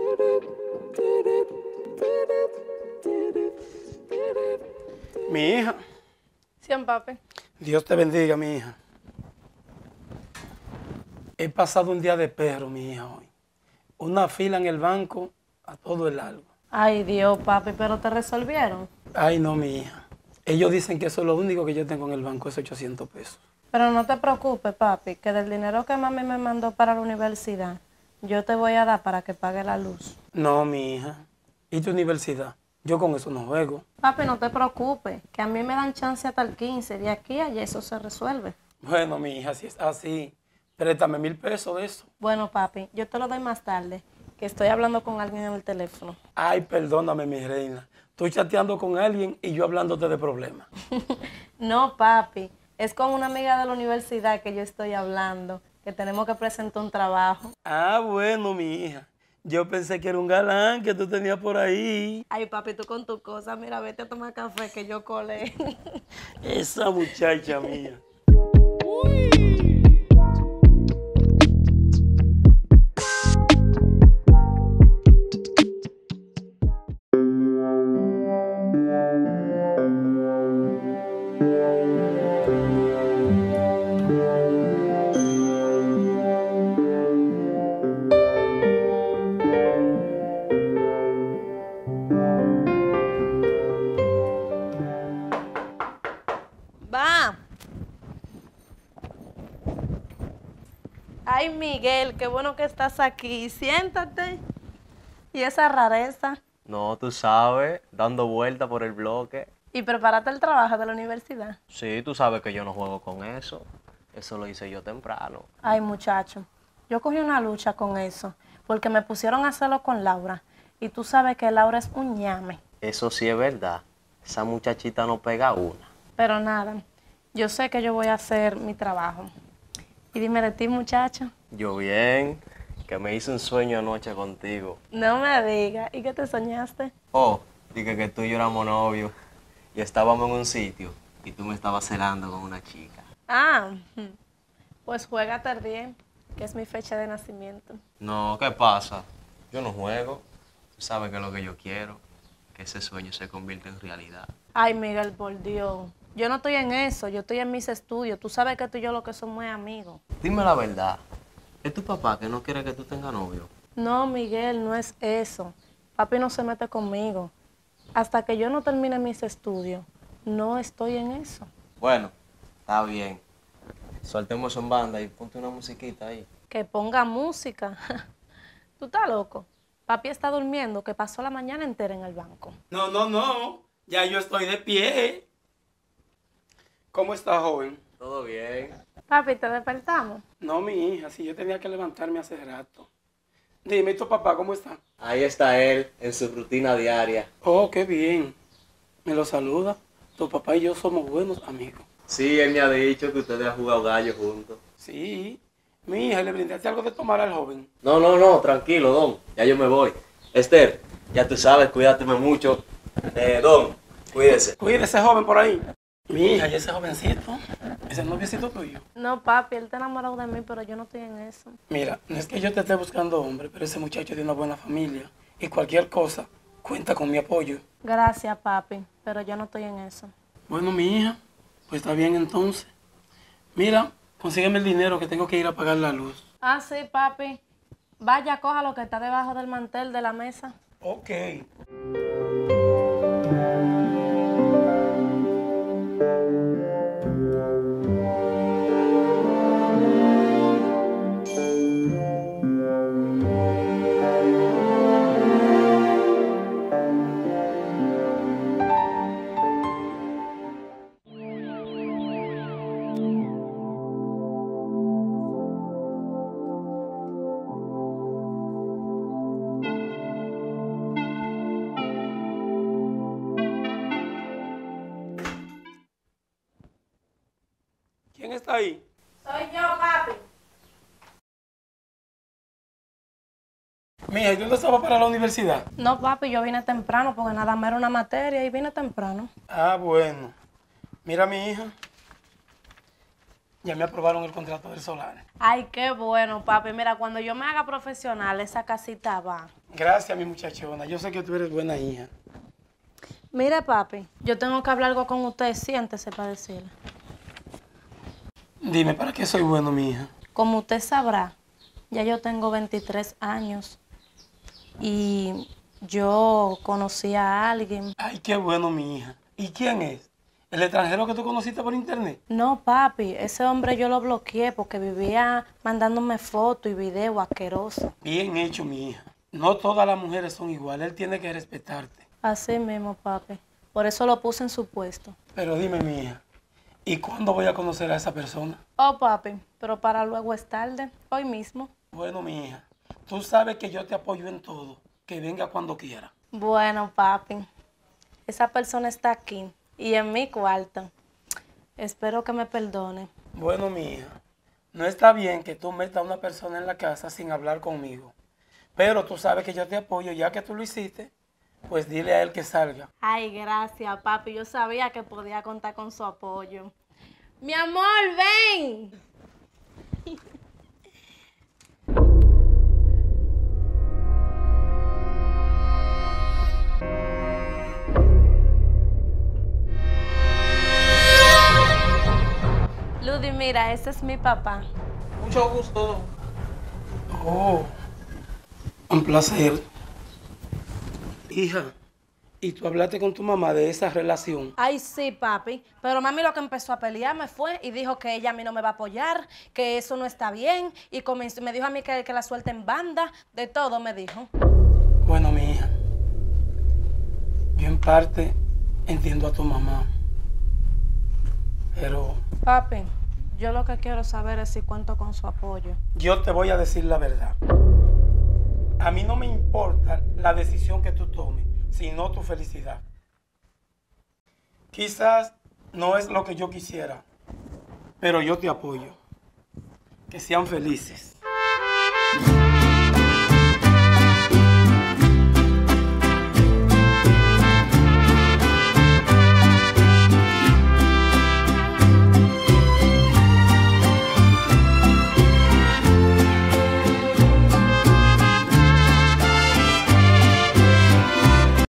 Mi hija. Sí, papi. Dios te bendiga, mi hija. He pasado un día de perro, mi hija, hoy. Una fila en el banco a todo el largo. Ay, Dios, papi, pero te resolvieron. Ay, no, mi hija. Ellos dicen que eso es lo único que yo tengo en el banco, es 800 pesos. Pero no te preocupes, papi, que del dinero que mami me mandó para la universidad, yo te voy a dar para que pague la luz. No, mi hija. ¿Y tu universidad? Yo con eso no juego. Papi, no te preocupes, que a mí me dan chance hasta el 15. De aquí a allá eso se resuelve. Bueno, mi hija, si es así, préstame 1000 pesos de eso. Bueno, papi, yo te lo doy más tarde, que estoy hablando con alguien en el teléfono. Ay, perdóname, mi reina. Estoy chateando con alguien y yo hablándote de problemas. No, papi, es con una amiga de la universidad que yo estoy hablando, que tenemos que presentar un trabajo. Ah, bueno, mi hija. Yo pensé que era un galán que tú tenías por ahí. Ay, papi, tú con tu cosa, mira, vete a tomar café que yo colé. Esa muchacha mía. Va. Ay, Miguel, qué bueno que estás aquí. Siéntate. ¿Y esa rareza? No, tú sabes, dando vuelta por el bloque. ¿Y prepárate el trabajo de la universidad? Sí, tú sabes que yo no juego con eso. Eso lo hice yo temprano. Ay, muchacho, yo cogí una lucha con eso, porque me pusieron a hacerlo con Laura. Y tú sabes que Laura es un ñame. Eso sí es verdad. Esa muchachita no pega una. Pero nada, yo sé que yo voy a hacer mi trabajo. Y dime de ti, muchacho. Yo bien, que me hice un sueño anoche contigo. No me digas. ¿Y qué te soñaste? Oh, dije que tú y yo éramos novios. Y estábamos en un sitio y tú me estabas celando con una chica. Ah, pues juégate bien, que es mi fecha de nacimiento. No, ¿qué pasa? Yo no juego. Tú sabes que es lo que yo quiero. Que ese sueño se convierta en realidad. Ay, Miguel, por Dios. Yo no estoy en eso, yo estoy en mis estudios. Tú sabes que tú y yo lo que somos es amigos. Dime la verdad. ¿Es tu papá que no quiere que tú tengas novio? No, Miguel, no es eso. Papi no se mete conmigo. Hasta que yo no termine mis estudios, no estoy en eso. Bueno, está bien. Soltemos en banda y ponte una musiquita ahí. Que ponga música. ¿Tú estás loco? Papi está durmiendo, que pasó la mañana entera en el banco. No, no, no. Ya yo estoy de pie. ¿Cómo está, joven? ¿Todo bien? Papi, ¿te despertamos? No, mi hija, si yo tenía que levantarme hace rato. Dime, ¿y tu papá cómo está? Ahí está él, en su rutina diaria. Oh, qué bien. Me lo saluda. Tu papá y yo somos buenos amigos. Sí, él me ha dicho que ustedes han jugado gallo juntos. Sí. Mi hija, ¿le brindaste algo de tomar al joven? No, tranquilo, Don. Ya yo me voy. Esther, ya tú sabes, cuídateme mucho. Don, cuídese. Cuídese, joven, por ahí. Mi hija, ¿y ese jovencito? ¿Ese noviecito tuyo? No, papi, él está enamorado de mí, pero yo no estoy en eso. Mira, no es que yo te esté buscando hombre, pero ese muchacho tiene una buena familia. Y cualquier cosa, cuenta con mi apoyo. Gracias, papi, pero yo no estoy en eso. Bueno, mi hija, pues está bien entonces. Mira, consígueme el dinero que tengo que ir a pagar la luz. Ah, sí, papi. Vaya, coja lo que está debajo del mantel de la mesa. Ok. ¿Quién está ahí? Soy yo, papi. Mija, ¿y tú no estabas para la universidad? No, papi, yo vine temprano porque nada más era una materia y vine temprano. Ah, bueno. Mira, mi hija. ya me aprobaron el contrato del solar. Ay, qué bueno, papi. Mira, cuando yo me haga profesional, esa casita va. Gracias, mi muchachona. Yo sé que tú eres buena hija. Mire, papi, yo tengo que hablar algo con usted. Siéntese para decirle. Dime, ¿para qué soy bueno, mi hija? Como usted sabrá, ya yo tengo 23 años y yo conocí a alguien. Ay, qué bueno, mi hija. ¿Y quién es? ¿El extranjero que tú conociste por internet? No, papi, ese hombre yo lo bloqueé porque vivía mandándome fotos y videos asquerosos. Bien hecho, mi hija. No todas las mujeres son iguales. Él tiene que respetarte. Así mismo, papi. Por eso lo puse en su puesto. Pero dime, mi hija, ¿y cuándo voy a conocer a esa persona? Oh, papi, pero para luego es tarde, hoy mismo. Bueno, mi hija, tú sabes que yo te apoyo en todo. Que venga cuando quiera. Bueno, papi, esa persona está aquí y en mi cuarto. Espero que me perdone. Bueno, mi hija, no está bien que tú metas a una persona en la casa sin hablar conmigo. Pero tú sabes que yo te apoyo, ya que tú lo hiciste, pues dile a él que salga. Ay, gracias, papi. Yo sabía que podía contar con su apoyo. Mi amor, ven. Ludy, mira, ese es mi papá. Mucho gusto. Oh, un placer. Hija, ¿y tú hablaste con tu mamá de esa relación? Ay, sí, papi. Pero mami lo que empezó a pelearme fue y dijo que ella a mí no me va a apoyar, que eso no está bien. Y me dijo a mí que la suelte en banda. De todo me dijo. Bueno, mi hija, yo en parte entiendo a tu mamá. Pero Papi, yo lo que quiero saber es si cuento con su apoyo. yo te voy a decir la verdad. A mí no me importa la decisión que tú tomes, sino tu felicidad. Quizás no es lo que yo quisiera, pero yo te apoyo. Que sean felices.